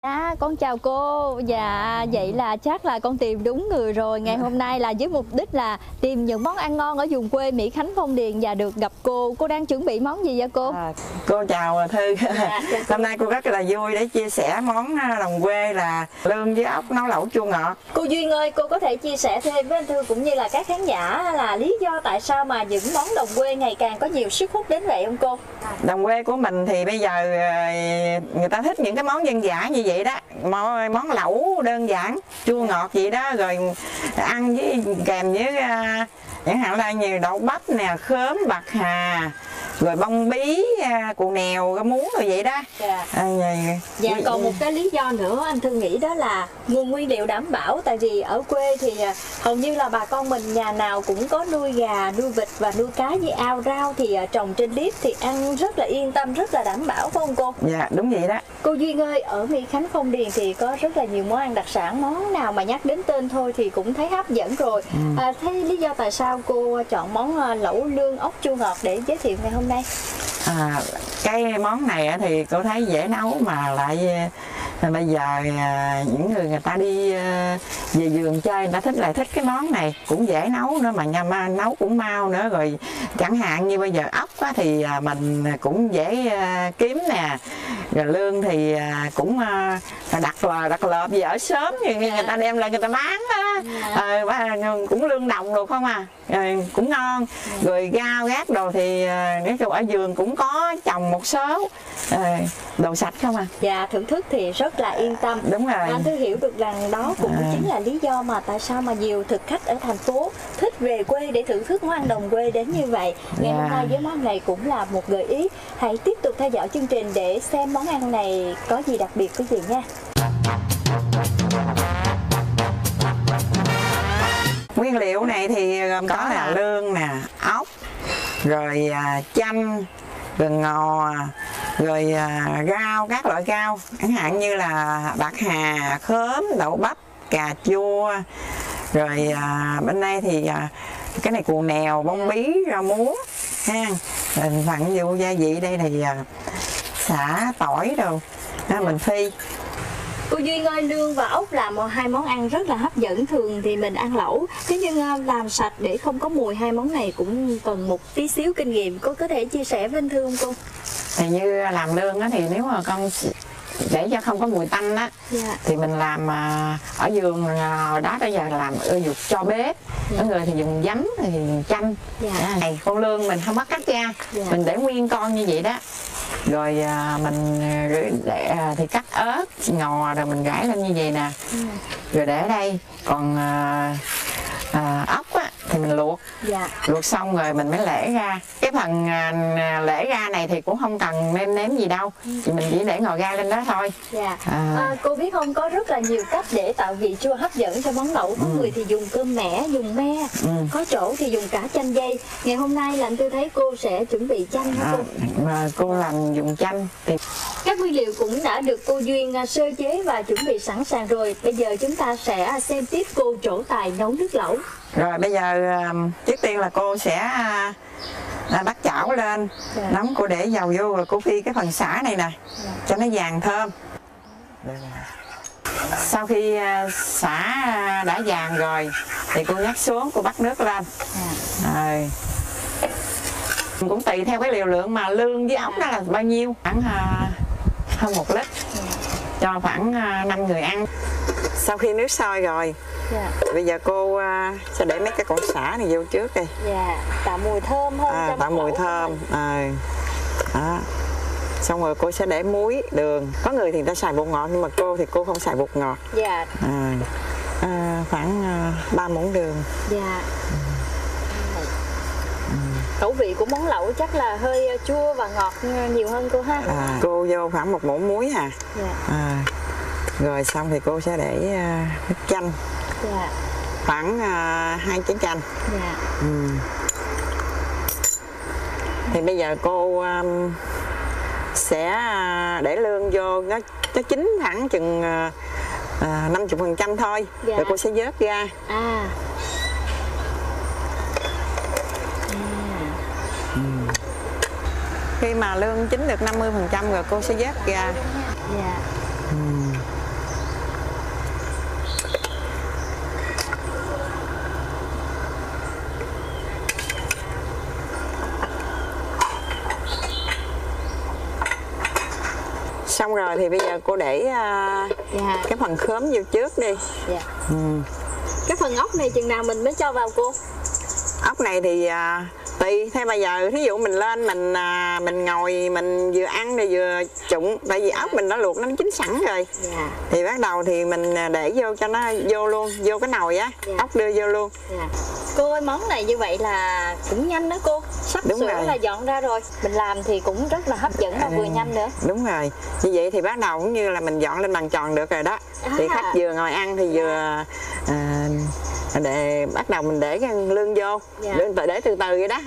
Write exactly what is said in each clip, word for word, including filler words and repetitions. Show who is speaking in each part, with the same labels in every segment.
Speaker 1: Dạ, con chào cô. Dạ, vậy là chắc là con tìm đúng người rồi. Ngày hôm nay là với mục đích là tìm những món ăn ngon ở vùng quê Mỹ Khánh Phong Điền và được gặp cô. Cô đang chuẩn bị món gì vậy cô?
Speaker 2: À, cô chào Thư. Dạ, hôm nay cô rất là vui để chia sẻ món đồng quê là lương với ốc nấu lẩu chua ngọt.
Speaker 1: Cô Duyên ơi, cô có thể chia sẻ thêm với anh Thư cũng như là các khán giả là lý do tại sao mà những món đồng quê ngày càng có nhiều sức hút đến vậy không cô?
Speaker 2: Đồng quê của mình thì bây giờ người ta thích những cái món dân dã như vậy đó, món lẩu đơn giản chua ngọt vậy đó, rồi ăn với kèm với chẳng hạn là nhiều đậu bắp nè, khóm, bạc hà, rồi bông bí, củ nèo, cái muống rồi vậy đó.
Speaker 1: Dạ.
Speaker 2: À,
Speaker 1: dạ còn một cái lý do nữa anh Thư nghĩ đó là nguồn nguyên liệu đảm bảo, tại vì ở quê thì hầu như là bà con mình nhà nào cũng có nuôi gà, nuôi vịt và nuôi cá với ao rau thì trồng trên liếp thì ăn rất là yên tâm, rất là đảm bảo phải không cô?
Speaker 2: Dạ đúng vậy đó.
Speaker 1: Cô Duyên ơi, ở Mỹ Khánh Phong Điền thì có rất là nhiều món ăn đặc sản, món nào mà nhắc đến tên thôi thì cũng thấy hấp dẫn rồi. Ừ. À, thế lý do tại sao cô chọn món lẩu lương ốc chua ngọt để giới thiệu ngày hôm nay?
Speaker 2: À, cái món này thì cô thấy dễ nấu mà lại bây giờ những người người ta đi về vườn chơi người ta thích lại thích cái món này, cũng dễ nấu nữa mà nhà nấu cũng mau nữa. Rồi chẳng hạn như bây giờ ốc á, thì mình cũng dễ kiếm nè, rồi lương thì cũng đặt lò đặt lợp gì ở sớm thì người ta đem lại người ta bán đó. À, cũng lương đồng được không à, rồi cũng ngon. Rồi rau gác đồ thì nói chung ở vườn cũng có trồng một số, đồ sạch không à.
Speaker 1: Dạ, thưởng thức thì rất là yên tâm.
Speaker 2: Đúng rồi.
Speaker 1: Anh Thư hiểu được rằng đó cũng à. chính là lý do mà tại sao mà nhiều thực khách ở thành phố thích về quê để thưởng thức món ăn đồng quê đến như vậy. Ngày yeah. hôm nay với món này cũng là một gợi ý. Hãy tiếp tục theo dõi chương trình để xem món ăn này có gì đặc biệt quý vị nha.
Speaker 2: Nguyên liệu này thì gồm có là lương nè, ốc, rồi à, chanh, rồi ngò, rồi à, rau, các loại rau chẳng hạn như là bạc hà, khóm, đậu bắp, cà chua, rồi à, bên đây thì à, cái này củ nèo, bông bí, rau muống ha. Phần vô gia vị đây thì à, xả, tỏi đâu đó, mình phi.
Speaker 1: Cô Duyên ơi, lương và ốc là một hai món ăn rất là hấp dẫn. Thường thì mình ăn lẩu, thế nhưng làm sạch để không có mùi hai món này cũng cần một tí xíu kinh nghiệm. Cô có thể chia sẻ với anh Thư không cô?
Speaker 2: Thì như làm lương á, thì nếu mà con để cho không có mùi tanh á, dạ. thì mình làm ở vườn hồi đó bây giờ làm ưa dục cho bếp. Dạ. Có người thì dùng giấm thì chanh. Dạ. Này con lương mình không bắt cắt ra, dạ. mình để nguyên con như vậy đó. Rồi à, mình để thì cắt ớt, ngò rồi mình rải lên như vậy nè. Ừ. Rồi để ở đây. Còn à, à, ốc á thì mình luộc. Dạ. Luộc xong rồi mình mới lễ ra. Cái phần à, lễ ra này thì cũng không cần nêm nếm gì đâu. Ừ. Thì mình chỉ để ngò gai lên đó thôi. Dạ. À.
Speaker 1: À, cô biết không, có rất là nhiều cách để tạo vị chua hấp dẫn cho món lẩu. Có ừ. người thì dùng cơm mẻ, dùng me, ừ. có chỗ thì dùng cả chanh dây. Ngày hôm nay là anh Tư thấy cô sẽ chuẩn bị chanh hả cô?
Speaker 2: À, mà cô làm dùng chanh thì...
Speaker 1: Các nguyên liệu cũng đã được cô Duyên sơ chế và chuẩn bị sẵn sàng rồi. Bây giờ chúng ta sẽ xem tiếp cô trổ tài nấu nước lẩu.
Speaker 2: Rồi bây giờ trước tiên là cô sẽ à, bắt chảo lên, dạ. nóng, cô để dầu vô rồi cô phi cái phần sả này nè, dạ. cho nó vàng thơm. Sau khi sả đã vàng rồi thì cô nhắc xuống, cô bắt nước lên. Dạ. Rồi. Cũng tùy theo cái liều lượng mà lương với ốc đó là bao nhiêu, khoảng uh, hơn một lít, dạ. cho khoảng uh, năm người ăn. Sau khi nước sôi rồi, dạ. bây giờ cô uh, sẽ để mấy cái con sả này vô trước đi.
Speaker 1: Dạ, tạo mùi thơm hơn.
Speaker 2: À, tạo mùi thơm. À, đó. Xong rồi cô sẽ để muối, đường. Có người thì người ta xài bột ngọt nhưng mà cô thì cô không xài bột ngọt. Dạ. À, à, khoảng ba uh, muỗng đường. Dạ.
Speaker 1: Khẩu vị của món lẩu chắc là hơi chua và ngọt nhiều hơn cô ha.
Speaker 2: À, cô vô khoảng một muỗng muối à. Dạ. À, rồi xong thì cô sẽ để uh, nước chanh. Dạ. Khoảng uh, hai chén chanh. Dạ. Ừ. Thì bây giờ cô um, sẽ uh, để lương vô nó nó chín khoảng chừng năm mươi phần trăm thôi. Dạ. Rồi cô sẽ vớt ra. À. Khi mà lương chín được năm mươi phần trăm rồi cô sẽ vớt ra. Dạ. Ừ.
Speaker 3: xong rồi thì bây giờ cô để uh,
Speaker 1: dạ.
Speaker 3: cái phần khóm vô trước đi.
Speaker 1: Dạ.
Speaker 3: Ừ.
Speaker 1: Cái phần ốc này chừng nào mình mới cho vào cô?
Speaker 3: Ốc này thì uh, tùy theo bây giờ, thí dụ mình lên mình uh, mình ngồi mình vừa ăn thì vừa trụng, tại vì ốc mình đã luộc nó chín sẵn rồi.
Speaker 1: Dạ.
Speaker 3: Thì bắt đầu thì mình để vô cho nó vô luôn, vô cái nồi á, dạ. ốc đưa vô luôn.
Speaker 1: Dạ. Cô ơi, món này như vậy là cũng nhanh đó cô, sắp
Speaker 3: Đúng
Speaker 1: sửa
Speaker 3: rồi.
Speaker 1: là dọn ra rồi. Mình làm thì cũng rất là hấp dẫn và vừa nhanh nữa.
Speaker 3: Đúng rồi, như vậy thì bắt đầu cũng như là mình dọn lên bàn tròn được rồi đó. À. Thì khách vừa ngồi ăn thì vừa à, để bắt đầu mình để cái lương vô, dạ. để, để từ từ vậy đó.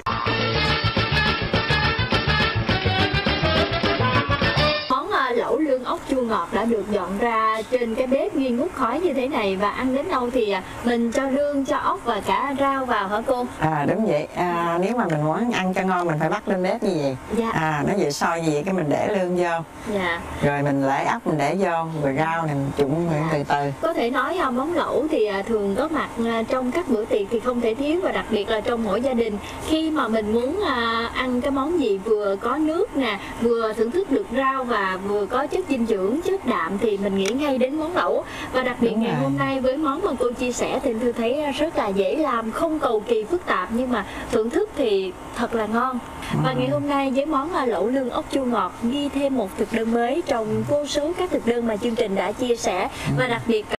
Speaker 1: Lẩu lương ốc chua ngọt đã được dọn ra trên cái bếp nghi ngút khói như thế này, và ăn đến đâu thì mình cho lương, cho ốc và cả rau vào hả cô?
Speaker 2: À đúng vậy. À, nếu mà mình muốn ăn cho ngon mình phải bắt lên bếp như vậy.
Speaker 1: Dạ.
Speaker 2: À nó vậy sôi như vậy cái mình để lương vô.
Speaker 1: Dạ.
Speaker 2: Rồi mình lấy ốc mình để vô, rồi rau này mình trụng dạ. từ từ.
Speaker 1: Có thể nói món lẩu thì thường có mặt trong các bữa tiệc thì không thể thiếu, và đặc biệt là trong mỗi gia đình khi mà mình muốn ăn cái món gì vừa có nước nè, vừa thưởng thức được rau và vừa có chất dinh dưỡng, chất đạm thì mình nghĩ ngay đến món lẩu. Và đặc biệt ngày hôm nay với món mà cô chia sẻ thì Thư thấy rất là dễ làm, không cầu kỳ phức tạp nhưng mà thưởng thức thì thật là ngon. Và ngày hôm nay với món lẩu lương ốc chua ngọt ghi thêm một thực đơn mới trong vô số các thực đơn mà chương trình đã chia sẻ, và đặc biệt